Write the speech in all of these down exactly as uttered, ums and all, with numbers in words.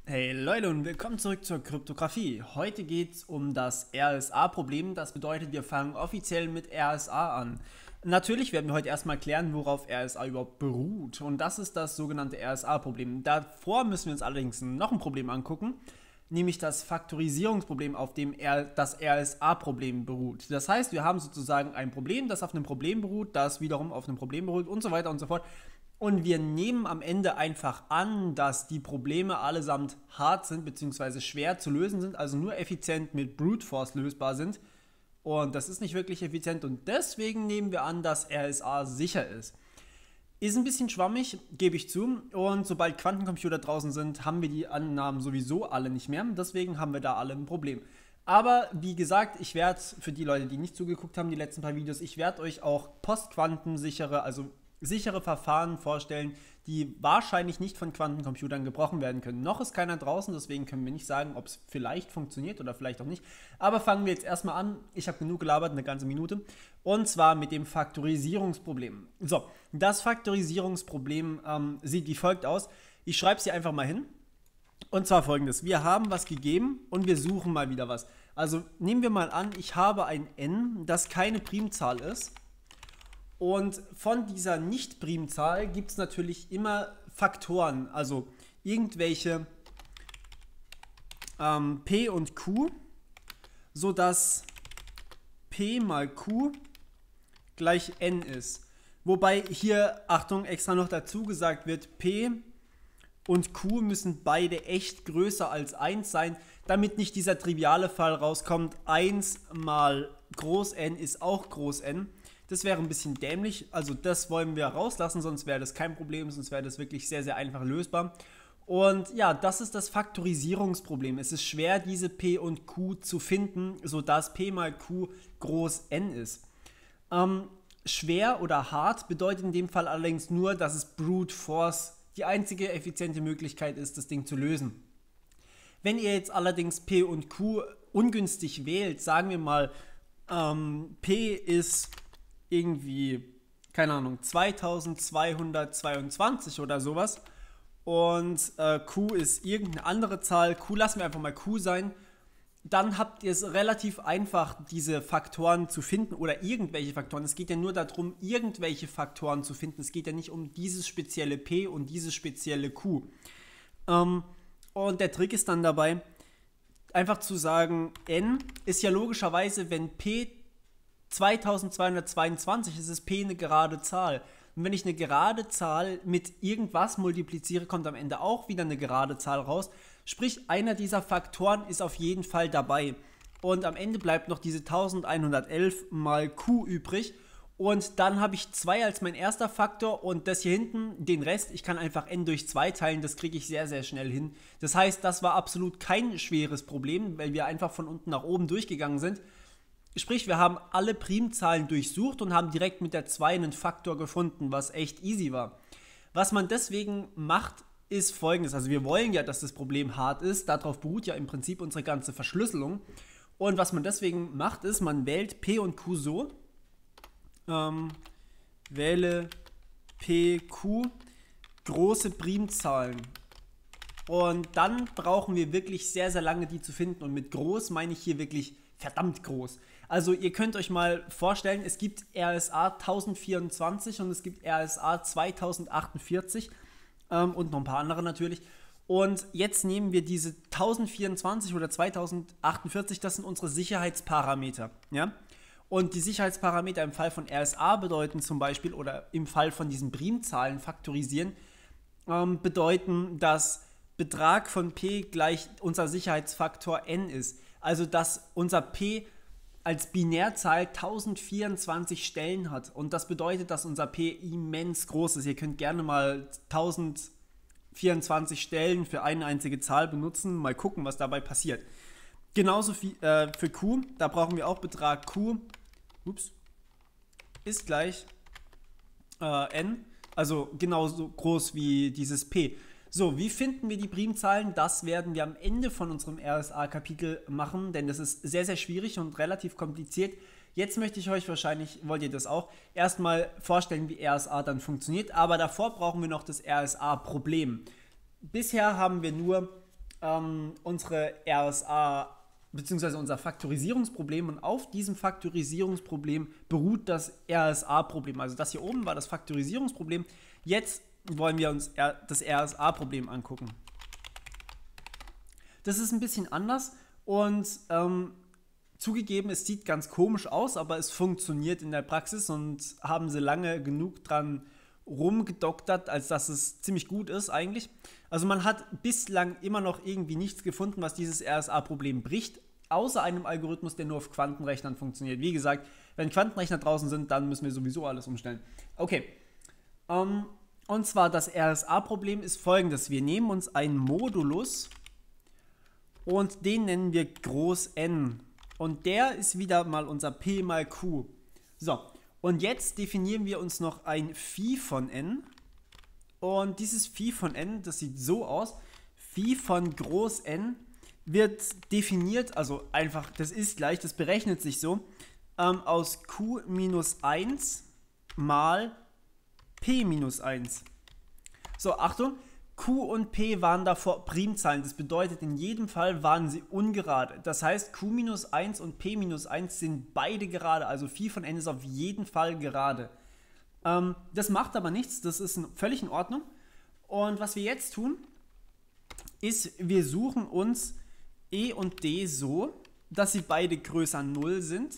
Hey Leute und willkommen zurück zur Kryptographie. Heute geht es um das R S A-Problem. Das bedeutet, wir fangen offiziell mit R S A an. Natürlich werden wir heute erstmal klären, worauf R S A überhaupt beruht. Und das ist das sogenannte R S A-Problem. Davor müssen wir uns allerdings noch ein Problem angucken, nämlich das Faktorisierungsproblem, auf dem R das R S A-Problem beruht. Das heißt, wir haben sozusagen ein Problem, das auf einem Problem beruht, das wiederum auf einem Problem beruht und so weiter und so fort. Und wir nehmen am Ende einfach an, dass die Probleme allesamt hart sind bzw. schwer zu lösen sind, also nur effizient mit Brute Force lösbar sind. Und das ist nicht wirklich effizient und deswegen nehmen wir an, dass R S A sicher ist. Ist ein bisschen schwammig, gebe ich zu. Und sobald Quantencomputer draußen sind, haben wir die Annahmen sowieso alle nicht mehr. Deswegen haben wir da alle ein Problem. Aber wie gesagt, ich werde, für die Leute, die nicht zugeguckt haben, die letzten paar Videos, ich werde euch auch postquantensichere, also sichere Verfahren vorstellen, die wahrscheinlich nicht von Quantencomputern gebrochen werden können. Noch ist keiner draußen, deswegen können wir nicht sagen, ob es vielleicht funktioniert oder vielleicht auch nicht. Aber fangen wir jetzt erstmal an. Ich habe genug gelabert, eine ganze Minute. Und zwar mit dem Faktorisierungsproblem. So, das Faktorisierungsproblem ähm, sieht wie folgt aus. Ich schreibe es hier einfach mal hin. Und zwar folgendes. Wir haben was gegeben und wir suchen mal wieder was. Also nehmen wir mal an, ich habe ein n, das keine Primzahl ist. Und von dieser Nicht-Primzahl gibt es natürlich immer Faktoren, also irgendwelche ähm, p und q, sodass p mal q gleich n ist. Wobei hier, Achtung, extra noch dazu gesagt wird, p und q müssen beide echt größer als eins sein, damit nicht dieser triviale Fall rauskommt, eins mal groß n ist auch groß n. Das wäre ein bisschen dämlich, also das wollen wir rauslassen, sonst wäre das kein Problem, sonst wäre das wirklich sehr, sehr einfach lösbar. Und ja, das ist das Faktorisierungsproblem. Es ist schwer, diese p und q zu finden, sodass p mal q groß n ist. Ähm, schwer oder hart bedeutet in dem Fall allerdings nur, dass es Brute Force die einzige effiziente Möglichkeit ist, das Ding zu lösen. Wenn ihr jetzt allerdings p und q ungünstig wählt, sagen wir mal, ähm, p ist irgendwie, keine Ahnung, zweitausendzweihundertzweiundzwanzig oder sowas und äh, q ist irgendeine andere Zahl, q lassen wir einfach mal q sein, dann habt ihr es relativ einfach, diese Faktoren zu finden oder irgendwelche Faktoren. Es geht ja nur darum, irgendwelche Faktoren zu finden. Es geht ja nicht um dieses spezielle p und dieses spezielle q. Ähm, und der Trick ist dann dabei, einfach zu sagen, n ist ja logischerweise, wenn p zweitausendzweihundertzweiundzwanzig ist, ist p eine gerade Zahl. Und wenn ich eine gerade Zahl mit irgendwas multipliziere, kommt am Ende auch wieder eine gerade Zahl raus. Sprich, einer dieser Faktoren ist auf jeden Fall dabei. Und am Ende bleibt noch diese elfhundertelf mal q übrig. Und dann habe ich zwei als mein erster Faktor und das hier hinten, den Rest, ich kann einfach n durch zwei teilen, das kriege ich sehr, sehr schnell hin. Das heißt, das war absolut kein schweres Problem, weil wir einfach von unten nach oben durchgegangen sind. Sprich, wir haben alle Primzahlen durchsucht und haben direkt mit der zwei einen Faktor gefunden, was echt easy war. Was man deswegen macht, ist folgendes. Also wir wollen ja, dass das Problem hart ist. Darauf beruht ja im Prinzip unsere ganze Verschlüsselung. Und was man deswegen macht, ist, man wählt p und q so. Ähm, wähle p, q, große Primzahlen. Und dann brauchen wir wirklich sehr, sehr lange, die zu finden. Und mit groß meine ich hier wirklich verdammt groß. Also ihr könnt euch mal vorstellen, es gibt R S A tausendvierundzwanzig und es gibt R S A zweitausendachtundvierzig ähm, und noch ein paar andere natürlich. Und jetzt nehmen wir diese tausendvierundzwanzig oder zweitausendachtundvierzig, das sind unsere Sicherheitsparameter. Ja? Und die Sicherheitsparameter im Fall von R S A bedeuten zum Beispiel, oder im Fall von diesen Primzahlen faktorisieren, ähm, bedeuten, dass Betrag von p gleich unser Sicherheitsfaktor n ist. Also dass unser p als Binärzahl tausendvierundzwanzig Stellen hat. Und das bedeutet, dass unser p immens groß ist. Ihr könnt gerne mal tausendvierundzwanzig Stellen für eine einzige Zahl benutzen. Mal gucken, was dabei passiert. Genauso viel, äh, für q. Da brauchen wir auch Betrag q. Ups. Ist gleich äh, n. Also genauso groß wie dieses p. So, wie finden wir die Primzahlen? Das werden wir am Ende von unserem R S A-Kapitel machen, denn das ist sehr, sehr schwierig und relativ kompliziert. Jetzt möchte ich euch wahrscheinlich, wollt ihr das auch, erstmal vorstellen, wie R S A dann funktioniert, aber davor brauchen wir noch das R S A-Problem. Bisher haben wir nur ähm, unsere R S A beziehungsweise unser Faktorisierungsproblem, und auf diesem Faktorisierungsproblem beruht das R S A-Problem. Also das hier oben war das Faktorisierungsproblem. Jetzt wollen wir uns das R S A-Problem angucken. Das ist ein bisschen anders und ähm, zugegeben, es sieht ganz komisch aus, aber es funktioniert in der Praxis und haben sie lange genug dran rumgedoktert, als dass es ziemlich gut ist eigentlich. Also man hat bislang immer noch irgendwie nichts gefunden, was dieses R S A-Problem bricht, außer einem Algorithmus, der nur auf Quantenrechnern funktioniert. Wie gesagt, wenn Quantenrechner draußen sind, dann müssen wir sowieso alles umstellen. Okay, um, und zwar das R S A-Problem ist folgendes. Wir nehmen uns einen Modulus und den nennen wir groß N. Und der ist wieder mal unser P mal Q. So, und jetzt definieren wir uns noch ein Phi von N. Und dieses Phi von N, das sieht so aus. Phi von groß N wird definiert, also einfach, das ist gleich, das berechnet sich so, ähm, aus Q minus eins mal P minus eins. So, Achtung, Q und P waren davor Primzahlen. Das bedeutet, in jedem Fall waren sie ungerade. Das heißt, Q minus eins und P minus eins sind beide gerade. Also Phi von N ist auf jeden Fall gerade. Ähm, das macht aber nichts. Das ist völlig in Ordnung. Und was wir jetzt tun, ist, wir suchen uns E und D so, dass sie beide größer null sind.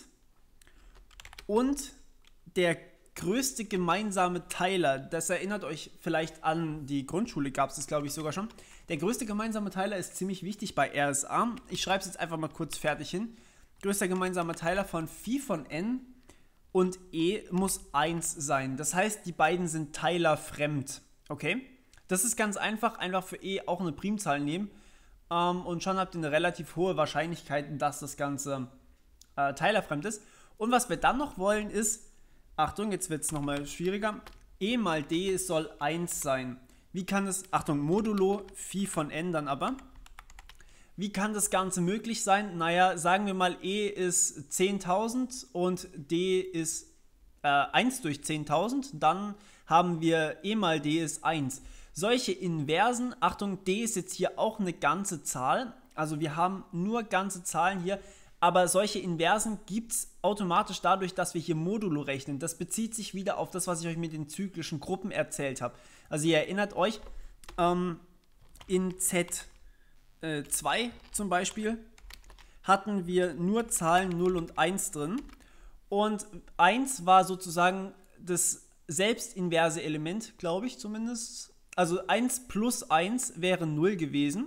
Und der größte gemeinsame Teiler, das erinnert euch vielleicht an die Grundschule, gab es das glaube ich sogar schon. Der größte gemeinsame Teiler ist ziemlich wichtig bei R S A. Ich schreibe es jetzt einfach mal kurz fertig hin. Größter gemeinsamer Teiler von Phi von N und E muss eins sein. Das heißt, die beiden sind teilerfremd. Okay? Das ist ganz einfach. Einfach für E auch eine Primzahl nehmen. Ähm, und schon habt ihr eine relativ hohe Wahrscheinlichkeit, dass das Ganze äh, teilerfremd ist. Und was wir dann noch wollen ist, Achtung, jetzt wird es nochmal schwieriger. E mal D soll eins sein. Wie kann es, Achtung, modulo Phi von N dann aber. Wie kann das Ganze möglich sein? Naja, sagen wir mal, E ist zehntausend und D ist äh, eins durch zehntausend. Dann haben wir E mal D ist eins. Solche Inversen, Achtung, D ist jetzt hier auch eine ganze Zahl. Also wir haben nur ganze Zahlen hier. Aber solche Inversen gibt es automatisch dadurch, dass wir hier Modulo rechnen. Das bezieht sich wieder auf das, was ich euch mit den zyklischen Gruppen erzählt habe. Also ihr erinnert euch, ähm, in Z zwei zum Beispiel hatten wir nur Zahlen null und eins drin. Und eins war sozusagen das selbstinverse Element, glaube ich zumindest. Also eins plus eins wäre null gewesen.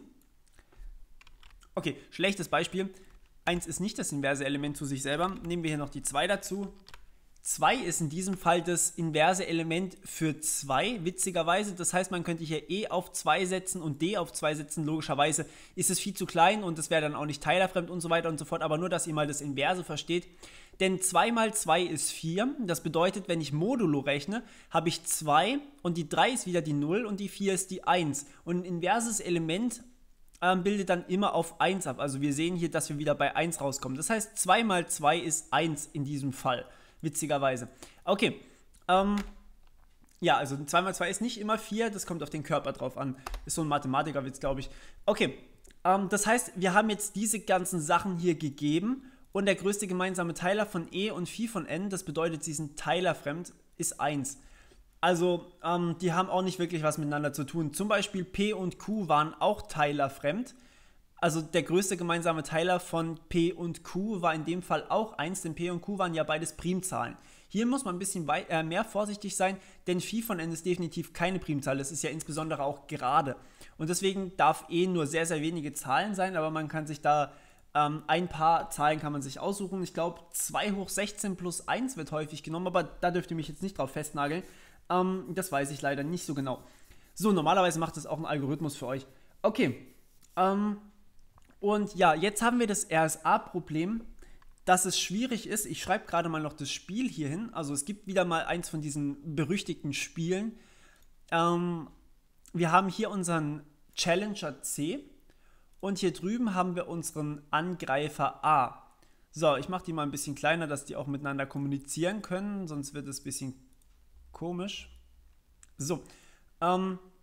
Okay, schlechtes Beispiel. eins ist nicht das inverse Element zu sich selber. Nehmen wir hier noch die zwei dazu. zwei ist in diesem Fall das inverse Element für zwei, witzigerweise. Das heißt, man könnte hier E auf zwei setzen und D auf zwei setzen. Logischerweise ist es viel zu klein und das wäre dann auch nicht teilerfremd und so weiter und so fort. Aber nur, dass ihr mal das Inverse versteht. Denn zwei mal zwei ist vier. Das bedeutet, wenn ich modulo rechne, habe ich zwei und die drei ist wieder die null und die vier ist die eins. Und ein inverses Element bildet dann immer auf eins ab. Also wir sehen hier, dass wir wieder bei eins rauskommen. Das heißt, zwei mal zwei ist eins in diesem Fall. Witzigerweise. Okay. Ähm, ja, also zwei mal zwei ist nicht immer vier. Das kommt auf den Körper drauf an. Ist so ein Mathematikerwitz, glaube ich. Okay. Ähm, das heißt, wir haben jetzt diese ganzen Sachen hier gegeben. Und der größte gemeinsame Teiler von E und Phi von N, das bedeutet, sie sind teilerfremd, ist eins. Also, ähm, die haben auch nicht wirklich was miteinander zu tun. Zum Beispiel P und Q waren auch teilerfremd. Also der größte gemeinsame Teiler von P und Q war in dem Fall auch eins, denn P und Q waren ja beides Primzahlen. Hier muss man ein bisschen wei- äh, mehr vorsichtig sein, denn Phi von N ist definitiv keine Primzahl. Das ist ja insbesondere auch gerade. Und deswegen darf E nur sehr, sehr wenige Zahlen sein, aber man kann sich da ähm, ein paar Zahlen kann man sich aussuchen. Ich glaube, zwei hoch sechzehn plus eins wird häufig genommen, aber da dürft ihr mich jetzt nicht drauf festnageln. Ähm, das weiß ich leider nicht so genau. So, normalerweise macht das auch ein Algorithmus für euch. Okay. Ähm, und ja, jetzt haben wir das R S A-Problem, dass es schwierig ist. Ich schreibe gerade mal noch das Spiel hier hin. Also es gibt wieder mal eins von diesen berüchtigten Spielen. Ähm, wir haben hier unseren Challenger C und hier drüben haben wir unseren Angreifer A. So, ich mache die mal ein bisschen kleiner, dass die auch miteinander kommunizieren können, sonst wird es ein bisschen komisch. So, ähm,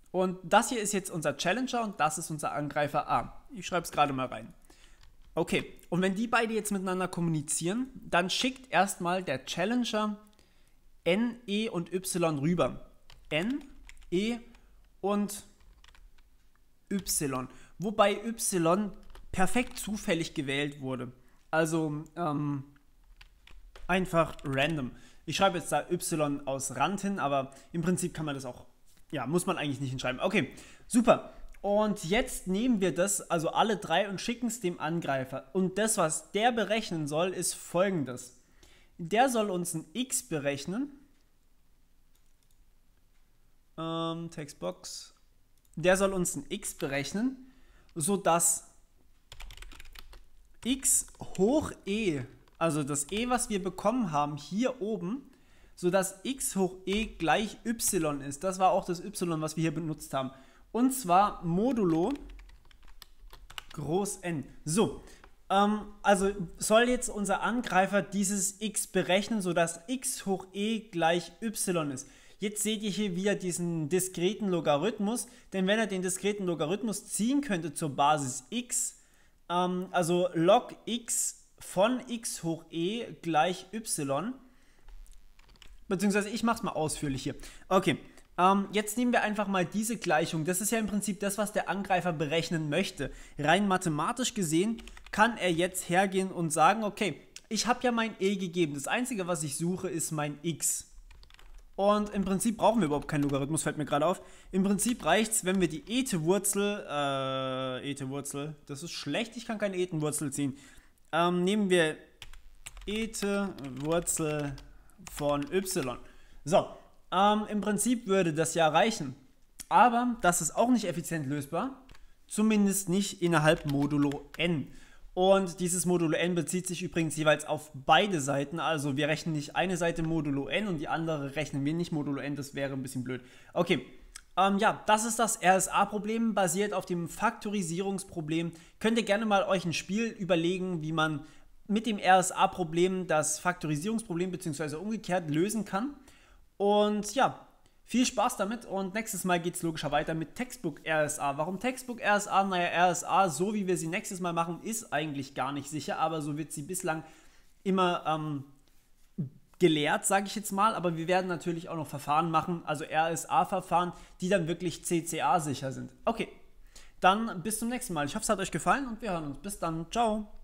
Und das hier ist jetzt unser Challenger und das ist unser Angreifer A. Ich schreibe es gerade mal rein. Okay, und wenn die beide jetzt miteinander kommunizieren, dann schickt erstmal der Challenger N, E und Y rüber. N, E und Y. Wobei Y perfekt zufällig gewählt wurde. Also ähm, einfach random. Ich schreibe jetzt da Y aus Rand hin, aber im Prinzip kann man das auch, ja, muss man eigentlich nicht hinschreiben. Okay, super. Und jetzt nehmen wir das, also alle drei, und schicken es dem Angreifer. Und das, was der berechnen soll, ist folgendes. Der soll uns ein X berechnen. Ähm, Textbox. Der soll uns ein X berechnen, sodass X hoch E, also das E, was wir bekommen haben, hier oben, sodass X hoch E gleich Y ist. Das war auch das Y, was wir hier benutzt haben. Und zwar modulo groß N. So, ähm, also soll jetzt unser Angreifer dieses X berechnen, sodass X hoch E gleich Y ist. Jetzt seht ihr hier wieder diesen diskreten Logarithmus, denn wenn er den diskreten Logarithmus ziehen könnte zur Basis x, ähm, also log x von x hoch e gleich y, beziehungsweise ich mache es mal ausführlich hier. Okay, ähm, jetzt nehmen wir einfach mal diese Gleichung. Das ist ja im Prinzip das, was der Angreifer berechnen möchte. Rein mathematisch gesehen kann er jetzt hergehen und sagen, okay, ich habe ja mein e gegeben. Das Einzige, was ich suche, ist mein x. Und im Prinzip brauchen wir überhaupt keinen Logarithmus, fällt mir gerade auf. Im Prinzip reicht es, wenn wir die Ete-Wurzel, äh, Ete-Wurzel, das ist schlecht, ich kann keine Eten-Wurzel ziehen. Ähm, nehmen wir Ete-Wurzel von y. So, ähm, im Prinzip würde das ja reichen. Aber das ist auch nicht effizient lösbar, zumindest nicht innerhalb modulo n. Und dieses Modulo n bezieht sich übrigens jeweils auf beide Seiten. Also wir rechnen nicht eine Seite modulo n und die andere rechnen wir nicht modulo n. Das wäre ein bisschen blöd. Okay, ähm, ja, das ist das R S A-Problem, basiert auf dem Faktorisierungsproblem. Könnt ihr gerne mal euch ein Spiel überlegen, wie man mit dem R S A-Problem das Faktorisierungsproblem bzw. umgekehrt lösen kann. Und ja, viel Spaß damit und nächstes Mal geht es logischer weiter mit Textbook R S A. Warum Textbook R S A? Naja, R S A, so wie wir sie nächstes Mal machen, ist eigentlich gar nicht sicher, aber so wird sie bislang immer ähm, gelehrt, sage ich jetzt mal. Aber wir werden natürlich auch noch Verfahren machen, also R S A-Verfahren, die dann wirklich C C A-sicher sind. Okay, dann bis zum nächsten Mal. Ich hoffe, es hat euch gefallen und wir hören uns. Bis dann. Ciao.